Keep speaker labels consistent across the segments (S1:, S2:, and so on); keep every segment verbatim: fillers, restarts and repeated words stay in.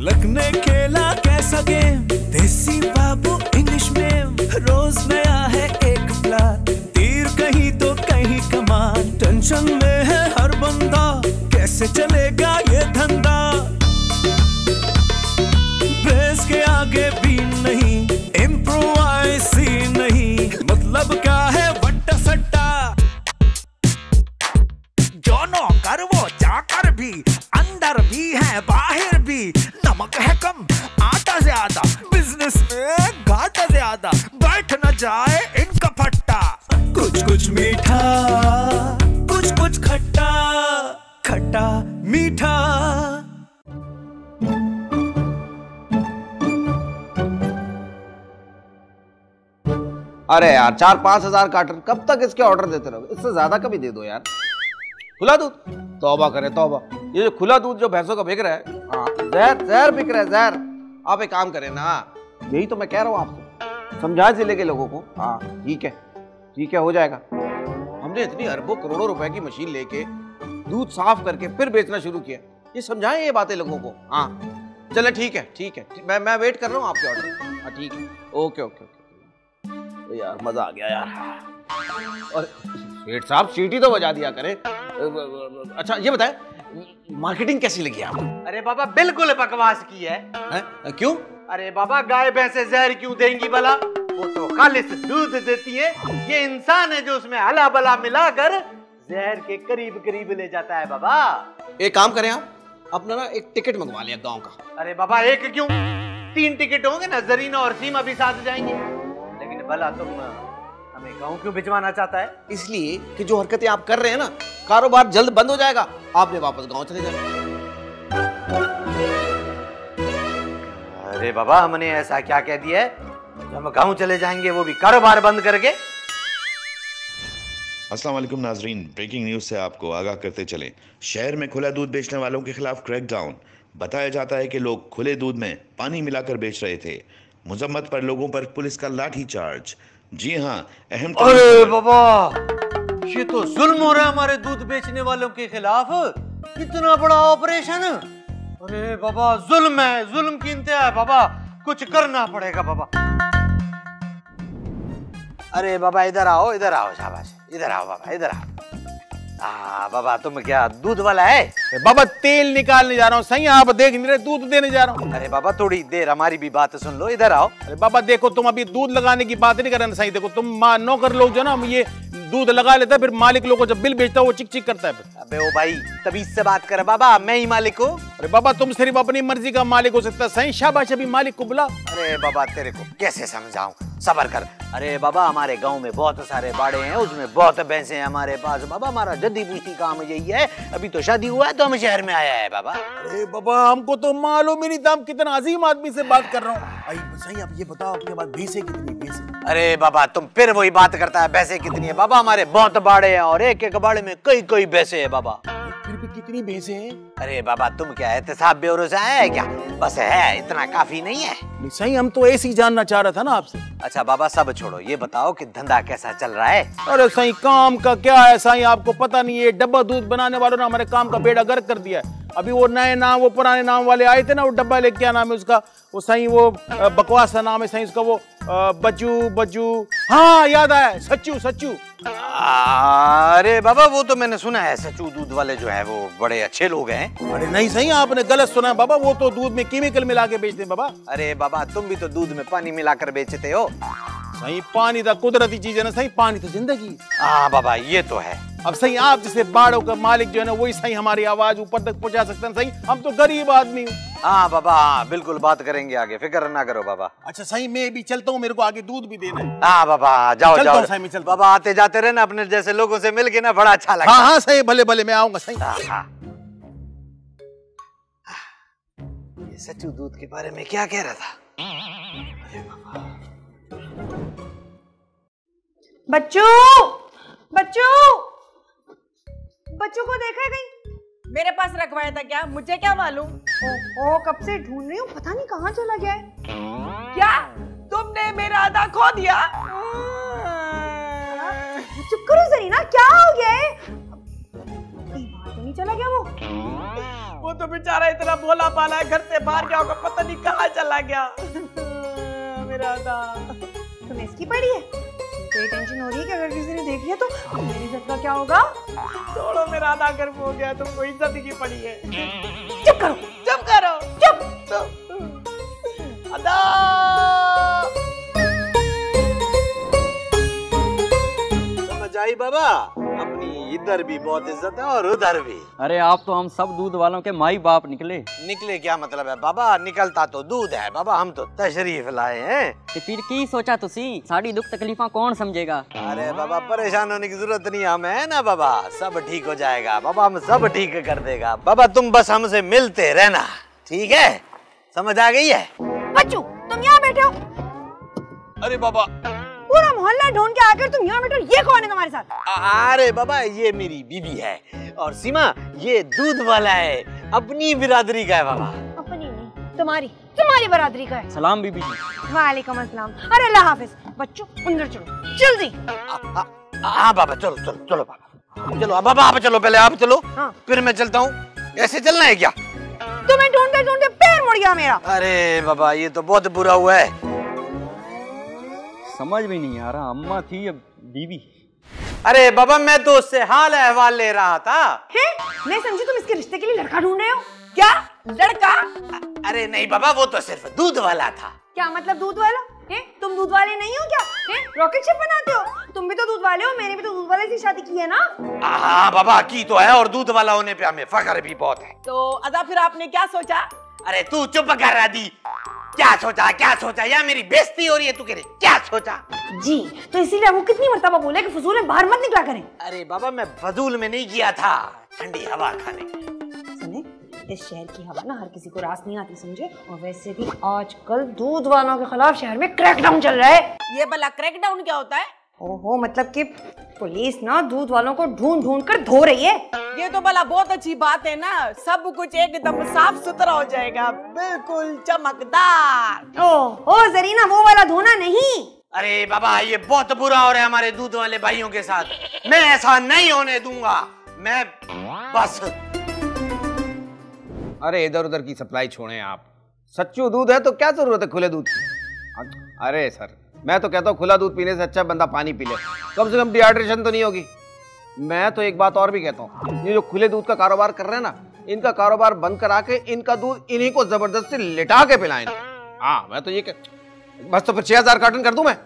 S1: Luck ने खेला कैसा गेम, देसी बाबू इंग्लिश में, रोज नया है एक प्लान, तीर कहीं तो कहीं कमान, टेंशन में है हर बंदा, कैसे चलेगा ये धंधा, बेस के आगे भी नहीं, इम्प्रोवाइज ही नहीं, मतलब क्या है वट्टा सट्टा, जो नौकर वो चाकर भी, अंदर भी है बाहर भी, नमक है कम आटा ज्यादा, बिजनेस में घाटा ज्यादा, बैठ न जाए इनका फट्टा, कुछ कुछ मीठा कुछ कुछ खट्टा, खट्टा मीठा।
S2: अरे यार चार पांच हजार कार्टन कब तक इसके ऑर्डर देते रहोगे, इससे ज्यादा कभी दे दो यार। खुला दूध, तौबा करे तौबा, ये जो खुला दूध जो भैंसों का बिक रहा है, हाँ जहर जहर बिक रहा है जहर। आप एक काम करें ना, यही तो मैं कह रहा हूँ आपसे, समझाए जिले के लोगों को। हाँ ठीक है ठीक है हो जाएगा। हमने इतनी अरबों करोड़ों रुपए की मशीन लेके दूध साफ करके फिर बेचना शुरू किया, ये समझाएं ये बातें लोगों को। हाँ चले ठीक है ठीक है, मैं मैं वेट कर रहा हूँ आपके ऑर्डर। हाँ ठीक है ओके ओके ओके यार, मजा आ गया यार। और सेठ साहब सीटी तो बजा दिया करें। अच्छा ये बताएं मार्केटिंग कैसी लगी आपको?
S3: अरे बाबा बिल्कुल बकवास की है,
S2: है? क्यों?
S3: अरे बाबा गाय भैंसे जहर क्यों देंगी भला, वो तो खालिस दूध देती है, ये इंसान है जो उसमें हला बला मिलाकर जहर के करीब करीब ले जाता है बाबा।
S2: एक काम करें आप अपना ना एक टिकट मंगवा लिया गांव का।
S3: अरे बाबा एक क्यों, तीन टिकट होंगे ना, जरीना और सीमा भी साथ जाएंगे। लेकिन भला तुम हमें गांव क्यों भिजवाना चाहता है?
S2: इसलिए कि जो हरकतें आप कर रहे हैं ना, कारोबार जल्द बंद हो जाएगा, आपने वापस गांव चले जाना।
S3: अरे बाबा हमने ऐसा क्या कह दिया है, हम गांव चले जाएंगे वो भी कारोबार बंद करके?
S4: अस्सलाम वालेकुम नाजरीन, ब्रेकिंग न्यूज से आपको आगाह करते चलें। शहर में खुला दूध बेचने वालों के खिलाफ क्रैकडाउन। बताया जाता है कि लोग खुले दूध में पानी मिलाकर बेच रहे थे। मुजम्मत पर लोगों पर पुलिस का लाठी चार्ज। जी हाँ अहम।
S3: अरे बाबा ये तो जुल्म हो रहा है हमारे दूध बेचने वालों के खिलाफ, इतना बड़ा ऑपरेशन। अरे बाबा जुल्म है, जुल्म की इंतहा है बाबा, कुछ करना पड़ेगा बाबा। अरे बाबा इधर आओ इधर आओ, शाबाश इधर आओ बाबा इधर आओ। हाँ बाबा तुम क्या दूध वाला है?
S5: बाबा तेल निकालने जा रहा हूँ, सही आप देख नहीं रहे, दूध देने जा रहा हूँ।
S3: अरे बाबा थोड़ी देर हमारी भी बात सुन लो, इधर आओ।
S5: अरे बाबा देखो तुम अभी दूध लगाने की बात नहीं कर रहे, सही देखो तुम मां नौकर लोग जो ना ये दूध लगा लेता है, फिर मालिक लोग को जब बिल बेचता है वो चिक चिक करता है।
S3: अबे ओ भाई तभी से बात कर बाबा, मैं ही मालिक हूँ।
S5: अरे बाबा तुम सिर्फ अपनी मर्जी का मालिक हो सकता है, सही शाबाश अभी मालिक को बुला।
S3: अरे बाबा तेरे को कैसे समझाऊं, सबर कर। अरे बाबा हमारे गांव में बहुत सारे बाड़े हैं, उसमें बहुत भैंसे हैं हमारे पास बाबा, हमारा जद्दी पूछती काम यही है, अभी तो शादी हुआ है तो हम शहर में आया है बाबा।
S5: अरे बाबा हमको तो मालूम ही नहीं था, हम कितना अजीम आदमी से बात कर रहा हूँ। सही आप ये बताओ आपके पास भैंसे कितनी भैंसे?
S3: अरे बाबा तुम फिर वही बात करता है, भैंसे कितनी है बाबा? हमारे बहुत बाड़े हैं और एक एक बाड़े में कई कई भैंसे हैं बाबा।
S5: फिर भी कितनी भैंसे हैं?
S3: अरे बाबा तुम क्या एहतसाब ब्यूरो से आए क्या? बस है इतना काफी नहीं है?
S5: नहीं सही हम तो ऐसे ही जानना चाह रहा था ना आपसे।
S3: अच्छा बाबा सब छोड़ो, ये बताओ कि धंधा कैसा चल रहा है?
S5: अरे सही काम का क्या है सही, आपको पता नहीं है, डब्बा दूध बनाने वालों ने हमारे काम का बेड़ा गर्क कर दिया है। अभी वो नए नाम वो पुराने नाम वाले आए थे ना, वो डब्बा लेके क्या नाम है उसका, वो सही वो बकवास सा नाम है सही उसका, वो बच्चू बच्चू, हाँ याद आया, सच्चू सच्चू।
S3: अरे बाबा वो तो मैंने सुना है, सच्चू दूध वाले जो है वो बड़े अच्छे लोग हैं।
S5: अरे नहीं सही आपने गलत सुना बाबा, वो तो दूध में केमिकल मिला के बेचते हैं बाबा।
S3: अरे बाबा तुम भी तो दूध में पानी मिलाकर बेचते हो।
S5: सही पानी तो कुदरती चीज है ना सही, पानी तो जिंदगी।
S3: हाँ बाबा ये तो है।
S5: अब सही आप जैसे बाड़ों का मालिक जो है ना वही सही हमारी आवाज ऊपर तक पहुंचा सकते हैं, सही हम तो गरीब आदमी हूँ।
S3: हाँ बाबा हाँ बिल्कुल बात करेंगे आगे, फिक्र ना करो बाबा।
S5: अच्छा सही मैं भी चलता हूँ, मेरे को आगे दूध भी देना है।
S3: हाँ बाबा जाओ जाओ
S5: सही, मैं
S3: बाबा, आते जाते रहे ना, अपने जैसे लोगों से मिल के ना बड़ा अच्छा लगता।
S5: हाँ हाँ सही भले भले मैं आऊंगा सही।
S3: हाँ, हाँ। ये सच्चू दूध के बारे में क्या कह रहा था?
S6: बच्चू बच्चू बच्चों को देखा है कहीं?
S7: मेरे पास रखवाया था क्या, मुझे क्या मालूम?
S6: ओ, ओ कब से ढूंढ रही हूँ, पता नहीं कहाँ चला गया है।
S7: क्या तुमने मेरा आधा खो दिया?
S6: चुप करो जरीना, क्या हो गया है? तो नहीं चला गया वो?
S7: वो तो बेचारा इतना भोला पाला है, घर से बाहर गया होगा, पता नहीं कहाँ चला गया। मेरा आधा।
S6: तुम्हें इसकी पड़ी है? तो टेंशन हो रही है कि अगर किसी ने देख लिया तो मेरी इज्जत का क्या होगा?
S7: छोड़ो, मेरा आधा गर्म हो गया, तुमको इज्जत की पड़ी है।
S6: चुप करो,
S7: चुप करो,
S6: चुप।
S7: आधा।
S3: समझ आई बाबा, अपनी इधर भी बहुत इज्जत है और उधर भी।
S8: अरे आप तो हम सब दूध वालों के माई बाप निकले।
S3: निकले क्या मतलब है बाबा, निकलता तो दूध है बाबा, हम तो तशरीफ लाए हैं।
S8: तो फिर की सोचा तुसी, साड़ी दुख तकलीफा कौन समझेगा?
S3: अरे बाबा परेशान होने की जरूरत नहीं, हम है ना बाबा, सब ठीक हो जाएगा बाबा, हम सब ठीक कर देगा बाबा, तुम बस हमसे मिलते रहना, ठीक है? समझ आ गई है?
S6: बच्चू तुम यहाँ बैठे हो?
S3: अरे बाबा
S6: पूरा मोहल्ला ढूंढ के आकर तुम यहाँ बैठे हो, ये कौन है तुम्हारे साथ?
S3: अरे बाबा ये मेरी बीवी है, और सीमा ये दूध वाला है, अपनी बिरादरी का है बाबा।
S6: अपनी नहीं, तुम्हारी तुम्हारी बरादरी का है।
S8: सलाम बीबी जी।
S6: वालेकुम अस्सलाम। अरे अल्लाह हाफिज। बच्चों अंदर चलो जल्दी।
S3: हाँ बाबा चलो चलो चलो बाबा, चलो बाबा आप चलो, पहले आप चलो,
S6: हाँ।
S3: फिर मैं चलता हूँ। ऐसे चलना है क्या?
S6: तुम्हें ढूंढते ढूंढते पैर मुड़ गया मेरा।
S3: अरे बाबा ये तो बहुत बुरा हुआ है।
S8: समझ में नहीं आ रहा, अम्मा थी या बीवी?
S3: अरे बाबा मैं तो उससे हाल अहवाल ले रहा था।
S6: है? मैं समझी तुम इसके रिश्ते के लिए लड़का ढूंढ रहे हो।
S7: क्या लड़का?
S3: अरे नहीं बाबा वो तो सिर्फ दूध वाला था।
S6: क्या मतलब दूध वाला? है? तुम दूध वाले नहीं हो क्या? है? रॉकेट शिप बनाते हो? तुम भी तो दूध वाले हो, मैंने भी तो दूध वाले से शादी की है ना?
S3: हाँ बाबा की तो है, और दूध वाला होने पे हमें फख्र भी बहुत है।
S7: तो अदा फिर आपने क्या सोचा?
S3: अरे तू चुप कर रहा दी, क्या सोचा क्या सोचा, या मेरी बेइज्जती हो रही है, तू कह रही क्या सोचा?
S6: जी तो इसीलिए वो कितनी मर्तबा बोले कि फजूल में बाहर मत निकला करें।
S3: अरे बाबा मैं फजूल में नहीं किया था, ठंडी हवा खाने।
S6: सुने, इस शहर की हवा ना हर किसी को रास नहीं आती, समझे? और वैसे भी आजकल दूध वालों के खिलाफ शहर में क्रैकडाउन चल रहा है।
S7: ये भला क्रैकडाउन क्या होता है?
S6: ओहो मतलब कि पुलिस ना दूध वालों को ढूंढ ढूंढ कर धो रही है।
S7: ये तो भला बहुत अच्छी बात है ना, सब कुछ एकदम साफ सुथरा हो जाएगा, बिल्कुल चमकदार।
S6: ओहो जरीना वो वाला धोना नहीं।
S3: अरे बाबा ये बहुत बुरा हो रहा है हमारे दूध वाले भाइयों के साथ, मैं ऐसा नहीं होने दूंगा, मैं बस।
S2: अरे इधर उधर की सप्लाई छोड़ें आप, सच्चू दूध है तो क्या जरूरत है खुले दूध की? अरे सर मैं तो कहता हूँ खुला दूध पीने से अच्छा बंदा पानी पी ले, कम से कम डिहाइड्रेशन तो नहीं होगी। मैं तो एक बात और भी कहता हूँ, ये जो खुले दूध का कारोबार कर रहे हैं ना, इनका कारोबार बंद करा के इनका दूध इन्हीं को जबरदस्ती लिटा के पिलाएं। हाँ मैं तो ये कह... बस तो फिर छह हजार कार्टन कर दूं मैं।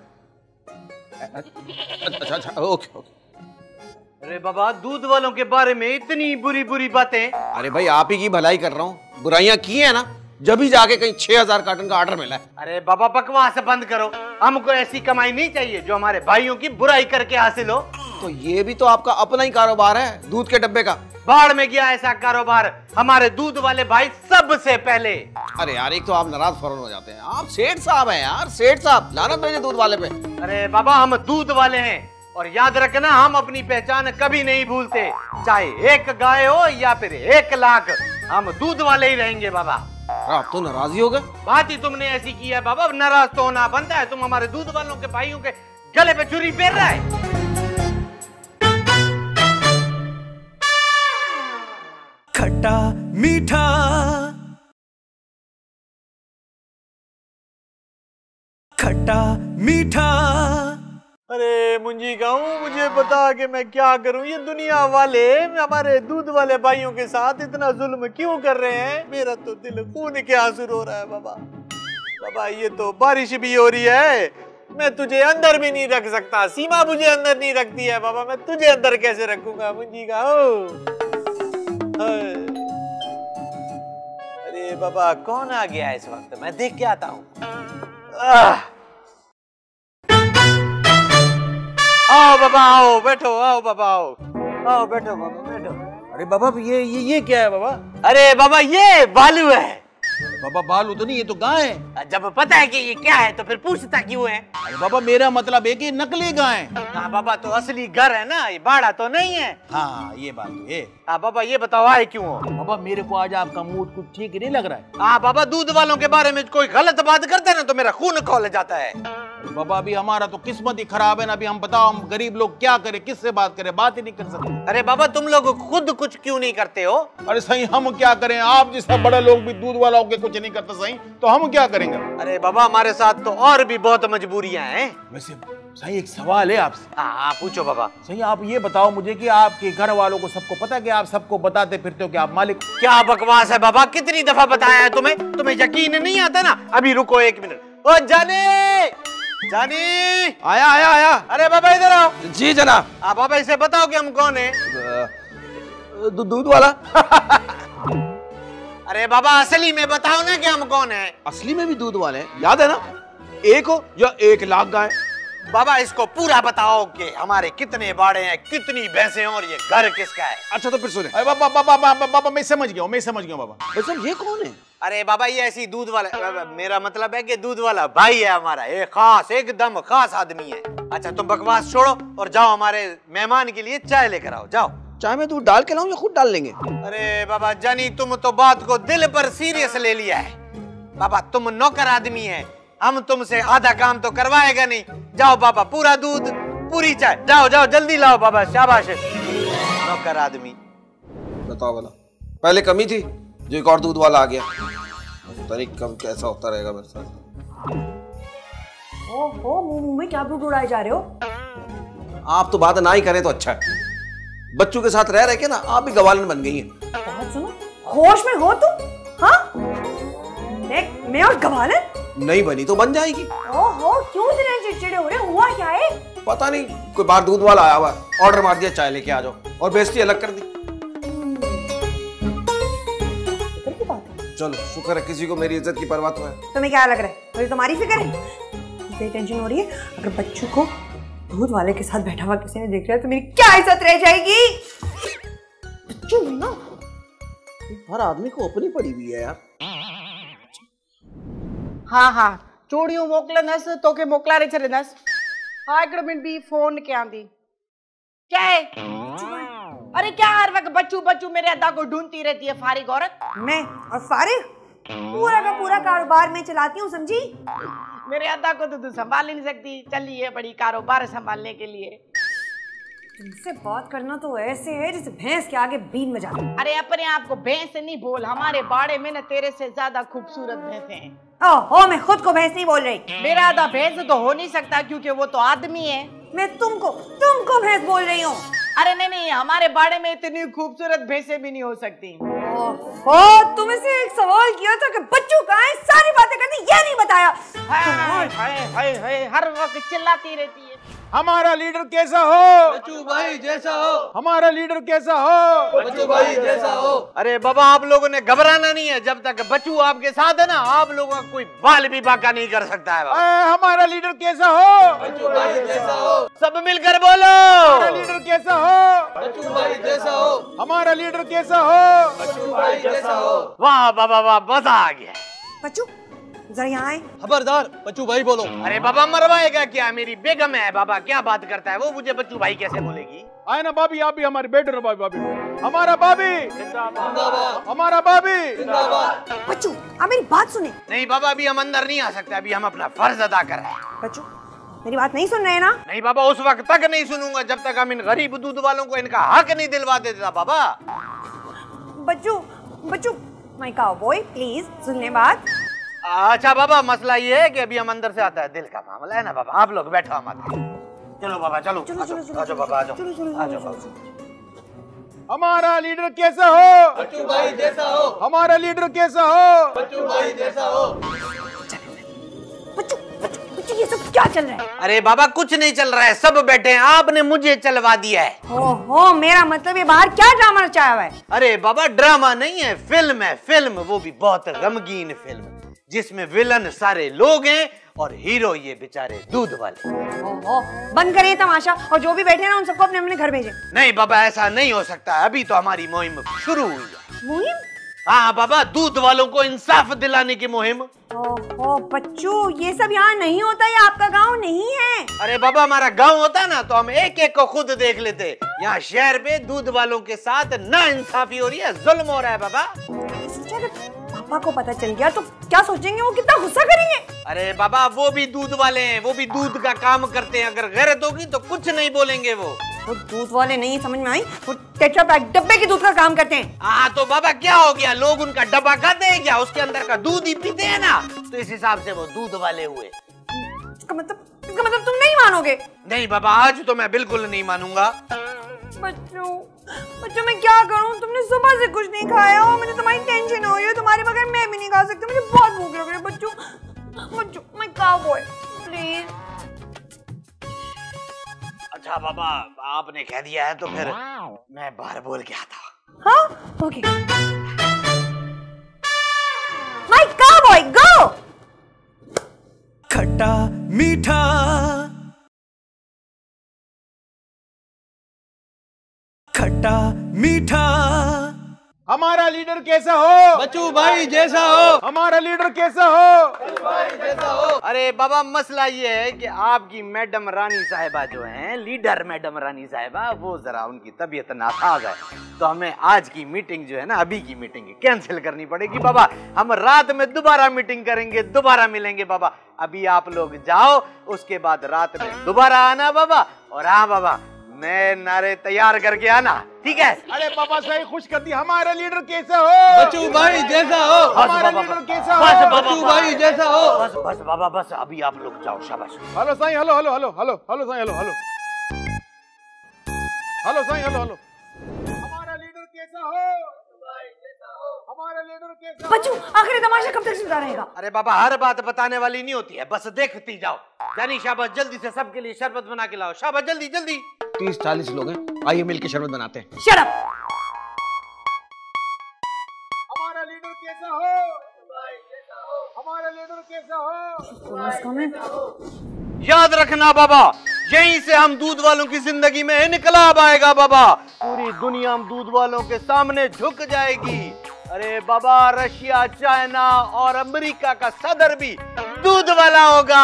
S2: अच्छा अच्छा ओके ओके।
S3: अरे बाबा दूध वालों के बारे में इतनी बुरी बुरी बातें।
S2: अरे भाई आप ही की भलाई कर रहा हूँ, बुराइयां की है ना जब ही जाके कहीं छह हजार कार्टन का ऑर्डर मिला है।
S3: अरे बाबा बकवास बंद करो, हमको ऐसी कमाई नहीं चाहिए जो हमारे भाइयों की बुराई करके हासिल हो।
S2: तो ये भी तो आपका अपना ही कारोबार है दूध के डब्बे का।
S3: बाढ़ में गया ऐसा कारोबार, हमारे दूध वाले भाई सबसे पहले।
S2: अरे यार एक तो आप नाराज फौरन हो जाते हैं, आप सेठ साहब हैं यार, सेठ साहब लानत भेजे दूध वाले पे।
S3: अरे बाबा हम दूध वाले हैं, और याद रखना हम अपनी पहचान कभी नहीं भूलते, चाहे एक गाय हो या फिर एक लाख, हम दूध वाले ही रहेंगे बाबा।
S2: आप तो नाराज ही हो गए।
S3: बात ही तुमने ऐसी की है बाबा, नाराज तो होना बनता है, तुम हमारे दूध वालों के भाइयों के गले पे छुरी फेर रहा है।
S1: खट्टा मीठा खट्टा मीठा।
S3: अरे मुंजी गाऊं, मुझे बता कि मैं क्या करूं, ये दुनिया वाले हमारे दूध वाले भाइयों के साथ इतना जुल्म क्यों कर रहे हैं? मेरा तो दिल खून के आंसू रो रहा है बाबा। बाबा ये तो बारिश भी हो रही है, मैं तुझे अंदर भी नहीं रख सकता, सीमा मुझे अंदर नहीं रखती है बाबा, मैं तुझे अंदर कैसे रखूंगा मुंजी गाऊं? अरे बाबा कौन आ गया इस वक्त, मैं देख के आता हूँ। आओ बाबा आओ, बैठो, आओ बाबा आओ, आओ बैठो बाबा बैठो।
S5: अरे बाबा ये ये ये क्या है बाबा?
S3: अरे बाबा ये बालू है।
S5: बाबा बालू तो नहीं, ये तो गाय है।
S3: जब पता है कि ये क्या है तो फिर पूछता क्यों है?
S5: अरे बाबा मेरा मतलब है कि नकली गाय।
S3: हाँ बाबा तो असली घर है ना, ये बाड़ा तो नहीं है।
S5: हाँ ये बात तो है।
S3: हाँ बाबा ये बताओ आए क्यों हो?
S5: बाबा मेरे को आज आपका मूड कुछ ठीक नहीं लग रहा है।
S3: हाँ बाबा दूध वालों के बारे में कोई गलत बात करता है ना तो मेरा खून खौल जाता है।
S5: बाबा अभी हमारा तो किस्मत ही खराब है ना। अभी हम बताओ, हम गरीब लोग क्या करें, किससे बात करें, बात ही नहीं कर सकते।
S3: अरे बाबा तुम लोग खुद कुछ क्यों नहीं करते हो?
S5: अरे सही हम क्या करें, आप जैसा बड़े लोग भी दूध वाला होके कुछ नहीं करते सही, तो हम क्या करेंगे?
S3: अरे बाबा हमारे साथ तो और भी बहुत मजबूरियां हैं।
S5: वैसे सही एक सवाल है आपसे।
S3: हाँ पूछो बाबा।
S5: सही आप ये बताओ मुझे कि आपके घर वालों को सबको पता है कि आप सबको बताते फिरते हो कि आप मालिक?
S3: क्या बकवास है बाबा, कितनी दफा बताया है तुम्हें? तुम्हें यकीन नहीं आता ना? अभी रुको एक मिनट। ओ जानी, जानी
S2: आया आया आया।
S3: अरे बाबा इधर आओ।
S2: जी जनाब।
S3: आप बाबा इसे बताओ कि हम कौन है?
S2: दूध वाला।
S3: अरे बाबा असली में बताओ ना कि हम कौन है?
S2: असली में भी दूध वाले हैं, याद है ना? एक हो या एक लाख गाय?
S3: बाबा इसको पूरा बताओ कि हमारे कितने बाड़े हैं, कितनी भैंसें हैं और ये घर किसका है?
S2: अच्छा तो फिर सुने।
S5: अरे बाबा बाबा बाबा बाबा मैं समझ गया हूँ, मैं समझ गया हूँ बाबा।
S2: वैसे ये कौन है?
S3: अरे बाबा ये ऐसी दूध वाला, मेरा मतलब है कि दूध वाला भाई है हमारा, एक खास एकदम खास आदमी है। अच्छा तुम बकवास छोड़ो और जाओ हमारे मेहमान के लिए चाय लेकर आओ, जाओ।
S2: चाय में दूध डाल के लाऊं या खुद डाल लेंगे?
S3: अरे बाबा जानी तुम तो बात को दिल पर सीरियस ले लिया है। बाबा तुम नौकर आदमी है, हम तुमसे आधा काम तो करवाएगा नहीं। जाओ बाबा, पूरा दूध पूरी चाय, जाओ जाओ जल्दी लाओ बाबा, शाबाश नौकर आदमी।
S2: बताओ वाला, पहले कमी थी जो एक और दूध वाला आ गया। पता नहीं कब कैसा होता रहेगा मेरे साथ।
S6: ओहो मुंह में क्या दूध उड़ाए जा रहे हो?
S2: आप तो बात ना ही करें तो अच्छा है। बच्चों के साथ रह रहे के ना आप भी गवालन बन गई हैं।
S6: बात सुनो, होश में हो तुम? हाँ मैं, मैं और गवालन?
S2: नहीं बनी तो बन जाएगी।
S6: ओहो क्यों इतने चिड़चिड़े हो रहे, हुआ क्या है?
S2: पता नहीं, कोई बाहर दूध वाला आया हुआ, ऑर्डर मार दिया चाय लेके आ जाओ और बेइज्जती अलग कर दी। चलो शुक्र है किसी को मेरी इज्जत की परवाह तो है।
S6: तुम्हें क्या लग रहा है मुझे तुम्हारी फिक्र है? मुझे टेंशन हो रही है, अगर बच्चों को दूध वाले के साथ बैठा हुआ किसी ने देख लिया तो मेरी क्या इज्जत रह जाएगी? बच्चों में ना
S2: हर आदमी को अपनी पड़ी हुई है यार।
S7: हाँ हाँ चूड़ियों मोकलनस तो के मोकला रहे छनस। हाँ एक मिनट भी फोन के आंदी क्या है? अरे क्या हर वक्त बच्चू बच्चू मेरे अदा को ढूंढती रहती है फारिग औरत।
S6: मैं और फारिग पूरा का पूरा कारोबार में चलाती हूँ, समझी?
S7: मेरे अदा को तो तू संभाल ही नहीं सकती, चली है बड़ी कारोबार संभालने के लिए।
S6: तुमसे बात करना तो ऐसे है जैसे भैंस के आगे बीन में जाती।
S7: अरे अपने आप को भैंस से नहीं बोल, हमारे बाड़े में न तेरे से ज्यादा खूबसूरत भैंसे हैं।
S6: ओहो मैं खुद को भैंस नहीं बोल रही।
S7: मेरा आधा भैंस तो हो नहीं सकता क्योंकि वो तो आदमी है।
S6: मैं तुमको तुमको भैंस बोल रही हूँ।
S7: अरे नहीं नहीं हमारे बाड़े में इतनी खूबसूरत भैंसे भी नहीं हो सकती।
S6: ओहो तुमसे एक सवाल किया था कि बच्चों कहाँ है, सारी बातें करती ये नहीं बताया।
S7: हाय हाय हाय हाय हर वक्त चिल्लाती रहती है।
S5: हमारा लीडर कैसा हो?
S2: बच्चू भाई जैसा हो।
S5: हमारा लीडर कैसा हो?
S2: बच्चू भाई जैसा हो।
S3: अरे बाबा आप लोगों ने घबराना नहीं है, जब तक बच्चू आपके साथ है ना आप लोगों का कोई बाल भी बाका नहीं कर सकता है।
S5: ए, हमारा लीडर कैसा हो?
S2: बच्चू भाई जैसा हो।
S3: सब मिलकर बोलो,
S5: हमारा लीडर कैसा हो?
S2: बच्चू भाई जैसा हो।
S5: हमारा लीडर कैसा हो?
S2: बच्चू भाई जैसा हो।
S3: वाह बाबा वाह मजा आ गया।
S6: बच्चू जरा यहाँ आए।
S2: खबरदार बच्चू भाई बोलो।
S3: अरे बाबा मरवाएगा क्या? मेरी बेगम है बाबा, क्या बात करता है वो, मुझे बच्चू भाई कैसे बोलेगी?
S5: आए ना भाभी, आप भी हमारे बेटे ना भाभी। भाभी हमारा भाभी, हमारा भाभी।
S6: बच्चू आप मेरी बात सुने।
S3: नहीं बाबा अभी हम अंदर नहीं आ सकते, अभी हम अपना फर्ज अदा कर रहे हैं।
S6: बच्चू मेरी बात नहीं सुन रहे हैं ना?
S3: नहीं बाबा उस वक्त तक नहीं सुनूंगा जब तक हम इन गरीब दूध वालों को इनका हक नहीं दिलवा देता बाबा।
S6: बच्चू बच्चू माय काउबॉय प्लीज सुन ले बात।
S3: अच्छा बाबा मसला ये है कि अभी हम अंदर से आता है, दिल का मामला है ना बाबा। आप लोग बैठो हम आते हैं। चलो बाबा चलो,
S6: चलो चलो चलो
S3: आजो बाबा आजो
S6: आजो
S5: हमारा लीडर कैसा हो?
S2: बच्चू भाई जैसा हो।
S5: हमारा लीडर कैसा हो?
S2: बच्चू भाई जैसा हो।
S6: बच्चू बच्चू ये सब क्या चल रहा है?
S3: अरे बाबा कुछ नहीं चल रहा है, सब बैठे हैं, आपने मुझे चलवा दिया है।
S6: ओहो मेरा मतलब ये बाहर क्या ड्रामा रचाया हुआ है?
S3: अरे बाबा ड्रामा नहीं है, फिल्म है फिल्म, वो भी बहुत गमगीन फिल्म जिसमें विलन सारे लोग हैं और हीरो ये बेचारे दूध वाले।
S6: ओहो बंद करिए तमाशा और जो भी बैठे हैं ना उन सबको अपने अपने घर भेजें।
S3: नहीं बाबा ऐसा नहीं हो सकता, अभी तो हमारी मुहिम शुरू हुई है।
S6: मुहिम?
S3: हाँ बाबा दूध वालों को इंसाफ दिलाने की मुहिम।
S6: ओहो बच्चू ये सब यहाँ नहीं होता, ये आपका गांव नहीं है।
S3: अरे बाबा हमारा गांव होता ना तो हम एक एक को खुद देख लेते। यहाँ शहर पे दूध वालों के साथ ना इंसाफी हो रही है, जुल्म हो रहा है बाबा।
S6: सोचा अच्छा अगर पापा को पता चल गया तो क्या सोचेंगे, वो कितना गुस्सा करेंगे।
S3: अरे बाबा वो भी दूध वाले हैं, वो भी दूध का काम करते हैं, अगर गैरत होगी तो कुछ नहीं बोलेंगे। वो
S6: वो दूध वाले नहीं, समझ में आई, वो टेट्रा पैक डब्बे के दूध का काम करते हैं।
S3: हाँ तो बाबा क्या हो गया, लोग उनका डब्बा खाते हैं क्या, उसके अंदर का दूध ही पीते हैं ना, तो इस हिसाब से वो दूध वाले हुए।
S6: इसका मतलब इसका मतलब तुम नहीं मानोगे।
S3: नहीं बाबा आज तो मैं बिल्कुल नहीं मानूंगा।
S6: बच्चों बच्चों मैं क्या करूं, तुमने सुबह से कुछ नहीं खाया और मुझे तुम्हारी टेंशन हो रही है, तुम्हारे बगैर मैं भी नहीं खा सकती, मुझे बहुत भूख लग रही है। बच्चों बच्चों मैं काउबॉय प्लीज।
S3: अच्छा बाबा आपने कह दिया है तो फिर मैं बाहर बोल के आता हूँ।
S6: हाँ ओके माय काउबॉय गो।
S1: खट्टा मीठा खट्टा मीठा
S5: हमारा लीडर कैसा हो,
S3: बच्चू भाई जैसा हो,
S5: हमारा लीडर कैसा हो,
S3: बच्चू भाई जैसा हो। अरे बाबा मसला ये है कि आपकी मैडम रानी साहिबा जो हैं, लीडर मैडम रानी साहिबा, वो जरा उनकी तबीयत नासाज है, तो हमें आज की मीटिंग जो है ना, अभी की मीटिंग कैंसिल करनी पड़ेगी बाबा। हम रात में दोबारा मीटिंग करेंगे, दोबारा मिलेंगे बाबा। अभी आप लोग जाओ, उसके बाद रात में दोबारा आना बाबा। और हाँ बाबा नए नारे तैयार करके आना, ठीक है।
S5: अरे बाबा सही खुश कर दी, हमारा लीडर कैसा हो,
S3: बच्चू भाई जैसा हो,
S5: हमारा लीडर कैसा हो,
S3: बच्चू भाई जैसा हो। बस बस बाबा बस अभी आप लोग जाओ, शाबाश।
S5: Hello Sai, hello hello hello hello hello Sai, hello hello hello Sai, hello hello. हमारा लीडर कैसा हो, हमारा लीडर कैसा।
S6: बच्चों आखिरी तमाशा कब तक चलता रहेगा।
S3: अरे बाबा हर बात बताने वाली नहीं होती है, बस देखती जाओ। जानी शाबाश, जल्दी से सबके लिए शरबत बना के लाओ, शाबाश जल्दी जल्दी।
S2: तीस चालीस लोग हैं, आइए मिलके शरबत बनाते हैं।
S6: Shut up.
S5: हमारा लीडर कैसा हो, हमारा लीडर कैसा हो।
S3: याद रखना बाबा, यहीं से हम दूध वालों की जिंदगी में इनकलाब आएगा बाबा। पूरी दुनिया हम दूध वालों के सामने झुक जाएगी। अरे बाबा रशिया, चाइना और अमेरिका का सदर भी दूध वाला होगा।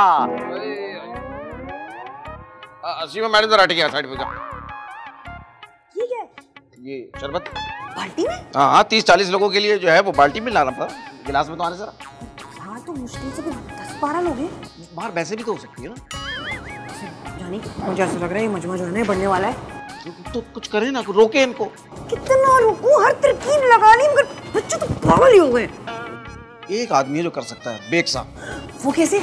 S2: सीमा मैडम जरा हटिए साइड पे।
S6: ये क्या है?
S2: ये शरबत
S6: बाल्टी में?
S2: हाँ हाँ तीस चालीस लोगों के लिए जो है वो बाल्टी में लाना पड़ा, गिलास में तो आने जरा।
S6: यार तो मुश्किल से दस बारह लोग हैं।
S2: बाहर वैसे भी तो हो सकती है ना।
S6: जानी मुझे ऐसा लग रहा है ये मजमा जो है ना बढ़ने वाला है।
S2: तो, तो कुछ करे ना, रोके इनको।
S6: कितना रुकूं, हर तरकीब लगा ली मगर बच्चे तो पागल ही हो गए।
S2: एक आदमी है जो कर सकता है, बेग साहब।
S6: वो कैसे?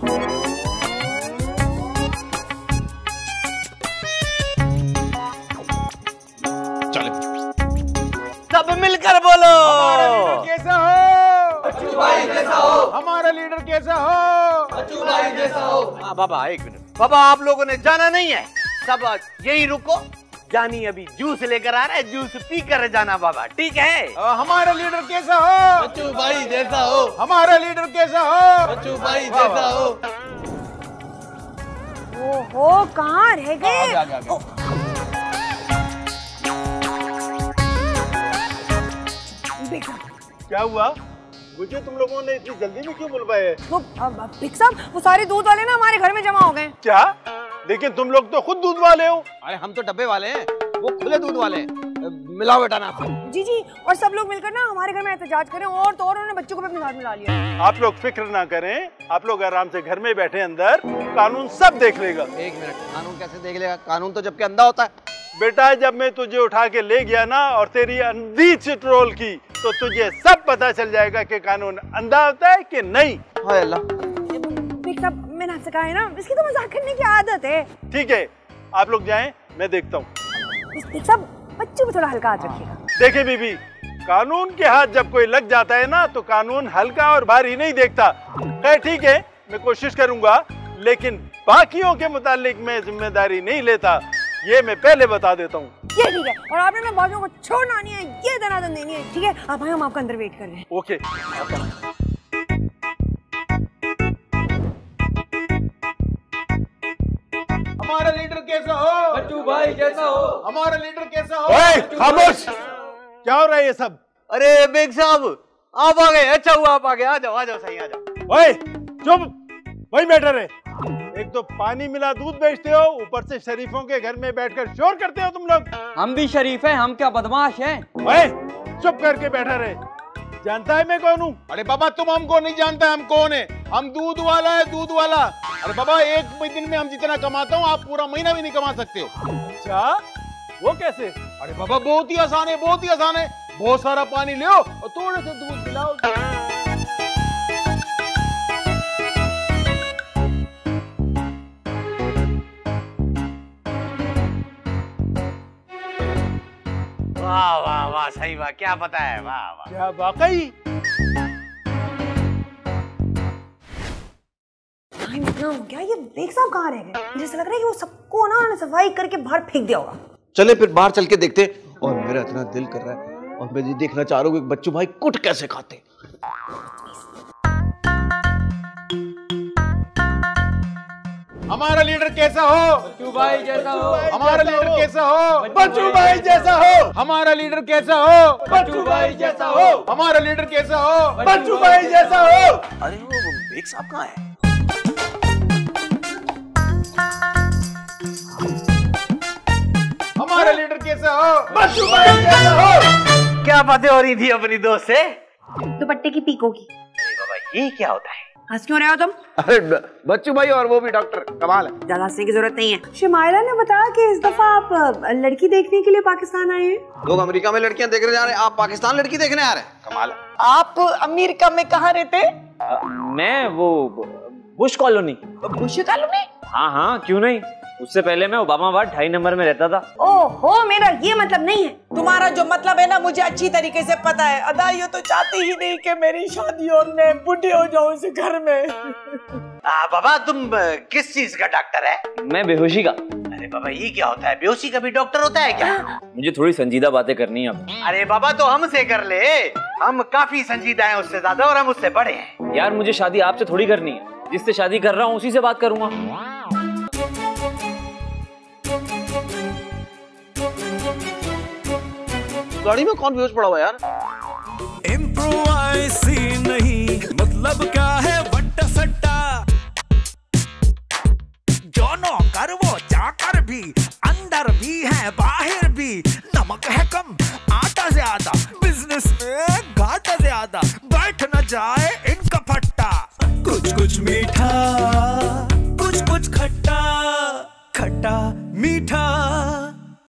S2: चले
S3: सब मिलकर बोलो,
S5: हमारा लीडर कैसा हो,
S3: बच्चू भाई जैसा हो,
S5: हमारा लीडर कैसा हो,
S3: बच्चू भाई जैसा हो। हाँ बाबा एक मिनट बाबा, आप लोगों ने जाना नहीं है, सब यही रुको। जानी अभी जूस लेकर आ रहा है, जूस पी कर जाना बाबा, ठीक है।
S5: आ, हमारा लीडर कैसा हो,
S3: बच्चू भाई जैसा हो,
S5: हमारा लीडर कैसा हो,
S3: बच्चू भाई जैसा हो।
S6: ओहो कहाँ रह गए?
S2: आगे, आगे, आगे।
S5: क्या हुआ मुझे तुम लोगों ने इतनी जल्दी में क्यों बुलवाया?
S6: वो बिग साहब वो सारे दूध वाले ना हमारे घर में जमा हो गए।
S5: क्या? लेकिन तुम लोग तो खुद दूध वाले हो।
S2: अरे हम तो डब्बे वाले हैं, वो खुले दूध वाले हैं। मिलाओ बेटा ना।
S6: जी जी, और सब लोग मिलकर ना हमारे घर में एहतजाज करें, और तो और उन्होंने बच्चों को भी अपने साथ मिला लिया।
S5: आप लोग फिक्र ना करें, आप लोग आराम से घर में बैठे, अंदर कानून सब देख लेगा।
S2: एक मिनट, कानून कैसे देख लेगा? कानून तो जबकि अंधा होता है।
S5: बेटा जब मैं तुझे उठा के ले गया ना और तेरी अंधी चिट्रोल की, तो तुझे सब पता चल जाएगा कि कानून अंधा होता है कि नहीं।
S2: हाय अल्लाह।
S6: बिग साहब मैंने आपसे कहा है ना, इसकी तो मजाक करने की आदत है।
S5: ठीक है आप लोग जाएं, मैं देखता हूँ।
S6: बिग साहब बच्चों पे थोड़ा हल्का हाथ रखिएगा।
S5: देखे बीबी, कानून के हाथ जब कोई लग जाता है ना तो कानून हल्का और भारी नहीं देखता। खैर ठीक है, मैं कोशिश करूंगा, लेकिन बाकियों के मुतालिक मैं जिम्मेदारी नहीं लेता, ये मैं पहले बता देता हूँ।
S6: ये ठीक है, और आपने ना बाकियों को छोड़ना नहीं है, ये दनादन देनी है, ठीक है? आप आए, हम आपका अंदर वेट कर रहे हैं।
S5: ओके। हमारा लीडर कैसा हो,
S3: बच्चू भाई जैसा हो,
S5: हमारा लीडर कैसा हो। ओए खामोश, क्या हो रहा है ये सब?
S3: अरे बेग साहब आप आ गए, अच्छा हुआ आप आ गए, आ जाओ आ जाओ सही आ जाओ।
S5: ओए चुप, वही बैठा रहे। एक तो पानी मिला दूध बेचते हो, ऊपर से शरीफों के घर में बैठकर शोर करते हो तुम लोग।
S8: हम भी शरीफ हैं, हम क्या बदमाश हैं?
S5: ओए चुप करके बैठा रहे। जानता है मैं कौन हूँ? अरे बाबा तुम हमको नहीं जानता, हम कौन है? हम दूध वाला है, दूध वाला। अरे बाबा एक दिन में हम जितना कमाता हूँ आप पूरा महीना भी नहीं कमा सकते। अच्छा वो कैसे? अरे बाबा बहुत ही आसान है, बहुत ही आसान है। बहुत सारा पानी ले और थोड़े से दूध पिलाओ।
S3: वाह वाह वाह, सही वाह, क्या पता है, वाह वाह,
S5: क्या वाकई?
S6: टाइम इतना हो गया, ये बेग साहब कहाँ रह गए? मुझे ऐसा लग रहा है कि वो सबको ना सफाई करके बाहर फेंक दिया होगा।
S2: चले फिर बाहर चल के देखते। और मेरा इतना दिल कर रहा है और मैं ये देखना चाह रहा हूँ कि बच्चू भाई कुट कैसे खाते।
S5: हमारा लीडर कैसा हो?
S8: बच्चू भाई जैसा हो।
S5: हमारा लीडर कैसा हो? बच्चू भाई जैसा हो। हमारा लीडर कैसा हो?
S8: बच्चू भाई जैसा हो।
S5: हमारा लीडर कैसा हो?
S8: बच्चू भाई जैसा हो।
S1: अरे वो बेग साहब कहाँ है?
S5: हमारा लीडर कैसा हो? बच्चू भाई जैसा हो।
S3: क्या बातें हो रही थी अपनी दोस्त से?
S6: दुपट्टे की पीको की।
S3: बाबा ये क्या होता है?
S6: हंस क्यों रहे हो तुम?
S2: अरे बच्चू भाई और वो भी डॉक्टर, कमाल है।
S6: ज्यादा हंसने की जरूरत नहीं है। शिमाइला ने बताया कि इस दफा आप लड़की देखने के लिए पाकिस्तान आए हैं।
S2: लोग अमेरिका में लड़कियां देखने जा रहे हैं, आप पाकिस्तान लड़की देखने आ रहे हैं, कमाल है।
S7: आप अमेरिका में कहाँ रहते?
S8: मैं वो बुश कॉलोनी।
S7: Bush colony?
S8: हाँ हाँ क्यों नहीं, उससे पहले मैं ओबामाबाद ढाई नंबर में रहता था।
S6: ओहो मेरा ये मतलब नहीं है।
S7: तुम्हारा जो मतलब है ना मुझे अच्छी तरीके से पता है। अदा ये तो चाहती ही नहीं कि मेरी शादी और मैं बूढ़ी हो जाऊं इस घर में।
S3: आ, बाबा तुम किस चीज का डॉक्टर है?
S8: मैं बेहोशी का।
S3: अरे बाबा ये क्या होता है, बेहोशी का भी डॉक्टर होता है क्या?
S8: मुझे थोड़ी संजीदा बातें करनी है अब।
S3: अरे बाबा तो हमसे कर ले, हम काफी संजीदा हैं उससे ज्यादा और हम उससे बड़े हैं।
S8: यार मुझे शादी आपसे थोड़ी करनी है, जिससे शादी कर रहा हूँ उसी से बात करूंगा।
S2: गाड़ी में कौन बेहोश पड़ा हुआ यार?
S1: इम्प्रोवाइसी नहीं मतलब क्या है वट्टा सट्टा। जो नौकर वो चाकर भी, अंदर भी है बाहर भी। नमक है कम आटा ज्यादा, बिजनेस में घाटा ज्यादा। बैठ न जाए इनका फट्टा। कुछ कुछ मीठा कुछ कुछ खट्टा, खट्टा मीठा